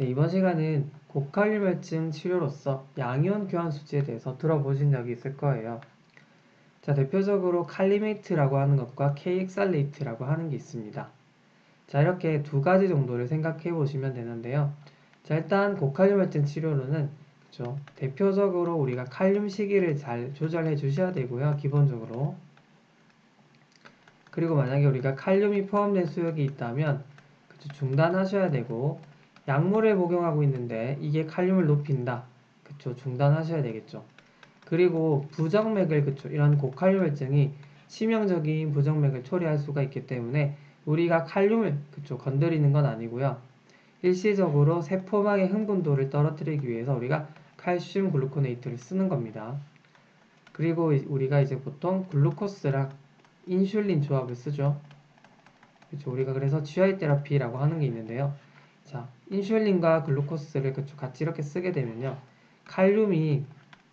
네, 이번 시간은 고칼륨혈증 치료로서 양이온 교환수지에 대해서 들어보신 적이 있을 거예요. 자, 대표적으로 칼리메이트라고 하는 것과 케이엑살레이트라고 하는 게 있습니다. 자, 이렇게 두 가지 정도를 생각해 보시면 되는데요. 자, 일단 고칼륨혈증 치료로는 그쵸, 대표적으로 우리가 칼륨 시기를 잘 조절해 주셔야 되고요. 기본적으로. 그리고 만약에 우리가 칼륨이 포함된 수액이 있다면 그쵸, 중단하셔야 되고, 약물을 복용하고 있는데 이게 칼륨을 높인다. 그쵸, 중단하셔야 되겠죠. 그리고 부정맥을, 그쵸, 이런 고칼륨혈증이 치명적인 부정맥을 초래할 수가 있기 때문에 우리가 칼륨을, 그쵸, 건드리는 건 아니고요. 일시적으로 세포막의 흥분도를 떨어뜨리기 위해서 우리가 칼슘 글루코네이트를 쓰는 겁니다. 그리고 우리가 이제 보통 글루코스랑 인슐린 조합을 쓰죠. 그쵸, 우리가 그래서 GI 테라피라고 하는 게 있는데요. 자, 인슐린과 글루코스를 그쵸, 같이 이렇게 쓰게 되면요. 칼륨이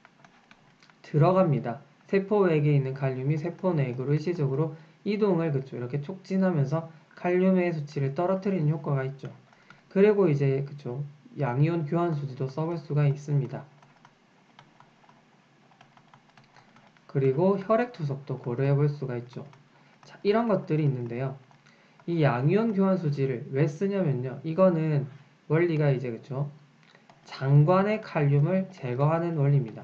들어갑니다. 세포 외에 있는 칼륨이 세포 내액으로 일시적으로 이동을 그쵸, 이렇게 촉진하면서 칼륨의 수치를 떨어뜨리는 효과가 있죠. 그리고 이제 그쵸, 양이온 교환수지도 써볼 수가 있습니다. 그리고 혈액투석도 고려해 볼 수가 있죠. 자, 이런 것들이 있는데요. 이 양이온 교환수지를 왜 쓰냐면요. 이거는 원리가 이제 그쵸, 장관의 칼륨을 제거하는 원리입니다.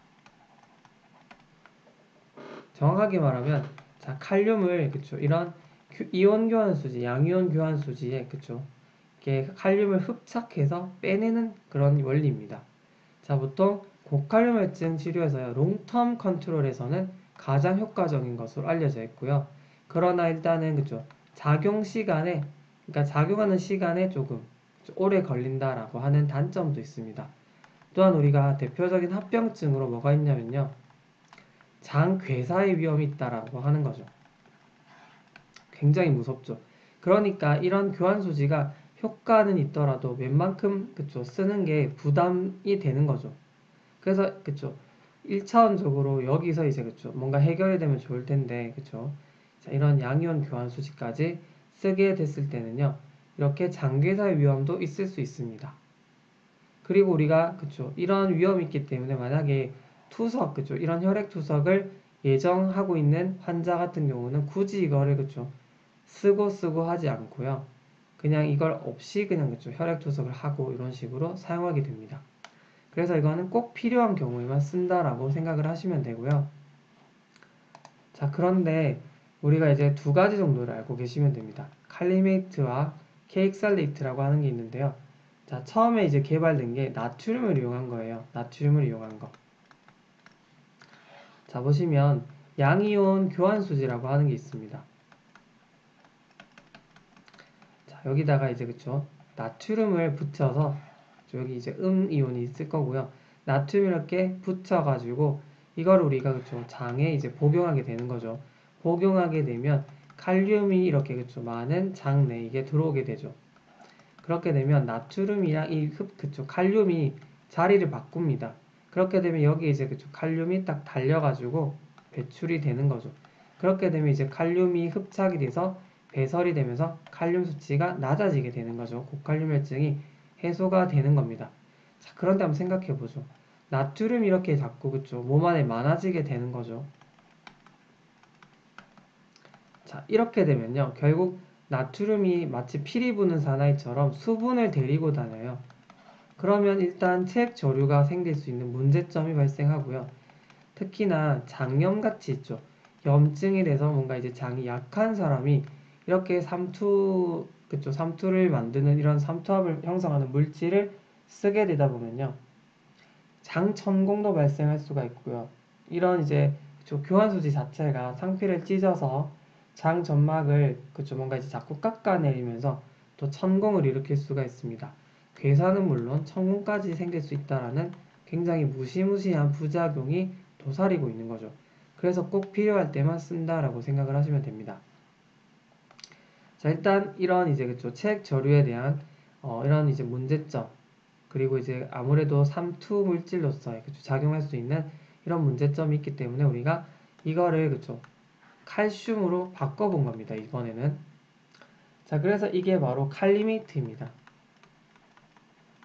정확하게 말하면, 자, 칼륨을, 그쵸, 이런 이온 교환수지, 양이온 교환수지에, 그쵸, 이렇게 칼륨을 흡착해서 빼내는 그런 원리입니다. 자, 보통 고칼륨혈증 치료에서요, 롱텀 컨트롤에서는 가장 효과적인 것으로 알려져 있고요. 그러나 일단은, 그쵸, 작용 시간에, 그러니까 작용하는 시간에 조금 오래 걸린다라고 하는 단점도 있습니다. 또한 우리가 대표적인 합병증으로 뭐가 있냐면요. 장괴사의 위험이 있다라고 하는 거죠. 굉장히 무섭죠. 그러니까 이런 교환수지가 효과는 있더라도 웬만큼 그쵸, 쓰는 게 부담이 되는 거죠. 그래서 그쵸, 1차원적으로 여기서 이제 그쵸, 뭔가 해결이 되면 좋을 텐데 그쵸. 자, 이런 양이온 교환수지까지 쓰게 됐을 때는요. 이렇게 장괴사의 위험도 있을 수 있습니다. 그리고 우리가 그쵸, 이런 위험이 있기 때문에 만약에 투석, 그쵸, 이런 혈액 투석을 예정하고 있는 환자 같은 경우는 굳이 이거를 그쵸, 쓰고 하지 않고요. 그냥 이걸 없이 그냥 그쵸, 혈액 투석을 하고 이런 식으로 사용하게 됩니다. 그래서 이거는 꼭 필요한 경우에만 쓴다라고 생각을 하시면 되고요. 자, 그런데 우리가 이제 두 가지 정도를 알고 계시면 됩니다. 칼리메이트와 케익살레이트라고 하는 게 있는데요. 자, 처음에 이제 개발된 게 나트륨을 이용한 거예요. 나트륨을 이용한 거. 자, 보시면 양이온 교환수지라고 하는 게 있습니다. 자, 여기다가 이제 그쵸, 나트륨을 붙여서 여기 이제 이온이 있을 거고요. 나트륨 이렇게 붙여가지고 이걸 우리가 그쵸, 장에 이제 복용하게 되는 거죠. 복용하게 되면 칼륨이 이렇게 그쵸, 많은 장 내에 들어오게 되죠. 그렇게 되면 나트륨이랑 그쵸, 칼륨이 자리를 바꿉니다. 그렇게 되면 여기 이제 그쵸, 칼륨이 딱 달려가지고 배출이 되는 거죠. 그렇게 되면 이제 칼륨이 흡착이 돼서 배설이 되면서 칼륨 수치가 낮아지게 되는 거죠. 고칼륨혈증이 해소가 되는 겁니다. 자, 그런데 한번 생각해 보죠. 나트륨이 이렇게 자꾸 그쵸, 몸 안에 많아지게 되는 거죠. 자, 이렇게 되면요. 결국 나트륨이 마치 피리 부는 사나이처럼 수분을 데리고 다녀요. 그러면 일단 체액 저류가 생길 수 있는 문제점이 발생하고요. 특히나 장염같이 있죠. 염증이 돼서 뭔가 이제 장이 약한 사람이 이렇게 그쵸, 삼투를 만드는 이런 삼투압을 형성하는 물질을 쓰게 되다 보면요. 장천공도 발생할 수가 있고요. 이런 이제 그쵸, 교환수지 자체가 상피를 찢어서 장 점막을 그쵸, 뭔가 이제 자꾸 깎아내리면서 또 천공을 일으킬 수가 있습니다. 괴사는 물론 천공까지 생길 수 있다라는 굉장히 무시무시한 부작용이 도사리고 있는 거죠. 그래서 꼭 필요할 때만 쓴다라고 생각을 하시면 됩니다. 자, 일단 이런 이제 그쵸, 체액 저류에 대한 이런 이제 문제점, 그리고 이제 아무래도 삼투 물질로서 그쵸, 작용할 수 있는 이런 문제점이 있기 때문에 우리가 이거를 그쵸, 칼슘으로 바꿔본 겁니다. 이번에는. 자, 그래서 이게 바로 칼리메이트입니다.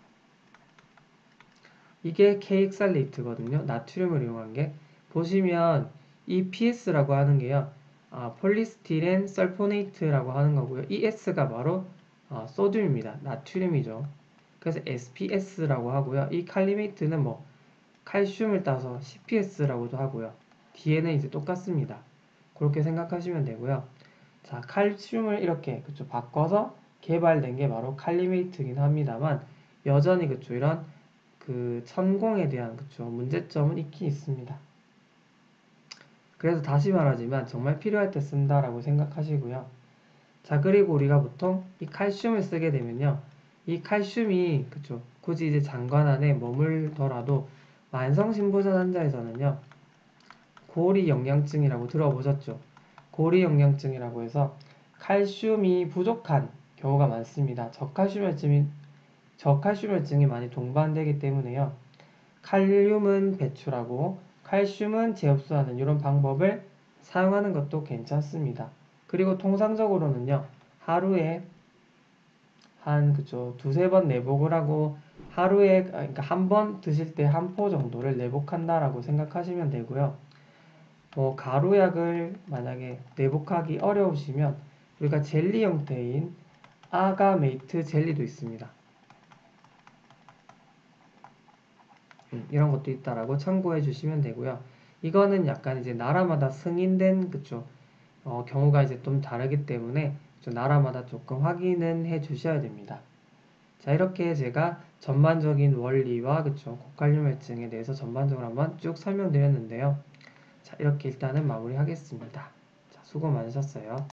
이게 K엑살레이트거든요. 나트륨을 이용한 게. 보시면 이 PS라고 하는 게요. 폴리스티렌 설포네이트라고 하는 거고요. 이 S가 바로 소듐입니다. 나트륨이죠. 그래서 SPS라고 하고요. 이 칼리메이트는 뭐 칼슘을 따서 CPS라고도 하고요. 뒤에는 이제 똑같습니다. 그렇게 생각하시면 되고요. 자, 칼슘을 이렇게 그쵸 바꿔서 개발된 게 바로 칼리메이트긴 합니다만 여전히 그쵸 이런 그 천공에 대한 그쵸 문제점은 있긴 있습니다. 그래서 다시 말하지만 정말 필요할 때 쓴다라고 생각하시고요. 자, 그리고 우리가 보통 이 칼슘을 쓰게 되면요. 이 칼슘이 그쵸 굳이 이제 장관 안에 머물더라도 만성신부전 환자에서는요. 고리영양증이라고 들어보셨죠? 고리영양증이라고 해서 칼슘이 부족한 경우가 많습니다. 저칼슘혈증이 많이 동반되기 때문에요. 칼륨은 배출하고 칼슘은 재흡수하는 이런 방법을 사용하는 것도 괜찮습니다. 그리고 통상적으로는요. 하루에 그쵸, 두세 번 내복을 하고 하루에 그러니까 한 번 드실 때 한 포 정도를 내복한다라고 생각하시면 되고요. 뭐 가루약을 만약에 내복하기 어려우시면 우리가 젤리 형태인 아가메이트 젤리도 있습니다. 이런 것도 있다라고 참고해 주시면 되고요. 이거는 약간 이제 나라마다 승인된 그쵸 경우가 이제 좀 다르기 때문에 나라마다 조금 확인은 해 주셔야 됩니다. 자, 이렇게 제가 전반적인 원리와 그쵸 고칼륨혈증에 대해서 전반적으로 한번 쭉 설명드렸는데요. 자, 이렇게 일단은 마무리하겠습니다. 자, 수고 많으셨어요.